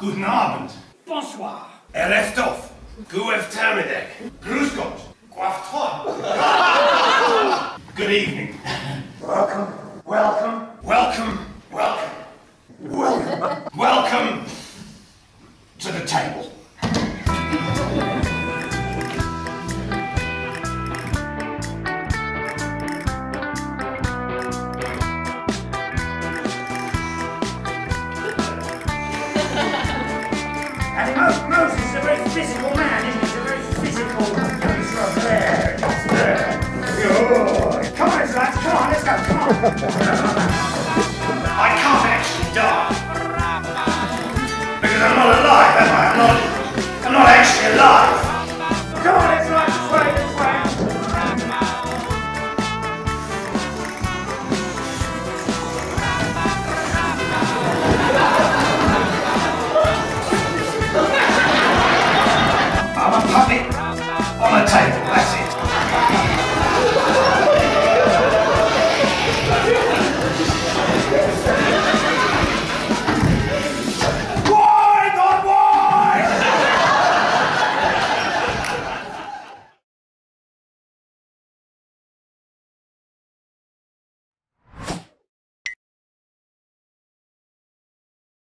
Guten Abend. Bonsoir. Ereftov. Guev Termidek. Grüß Gott. Guaftron. Good evening. Welcome. Welcome. Welcome. Welcome. Welcome. Welcome to the table. And Moses is a very physical man, isn't he? He's a very physical. He's right there. He's there. Good. Come on, lads. Come on, let's go. Come on. I can't actually die. Because I'm not alive, am I? I'm not actually alive.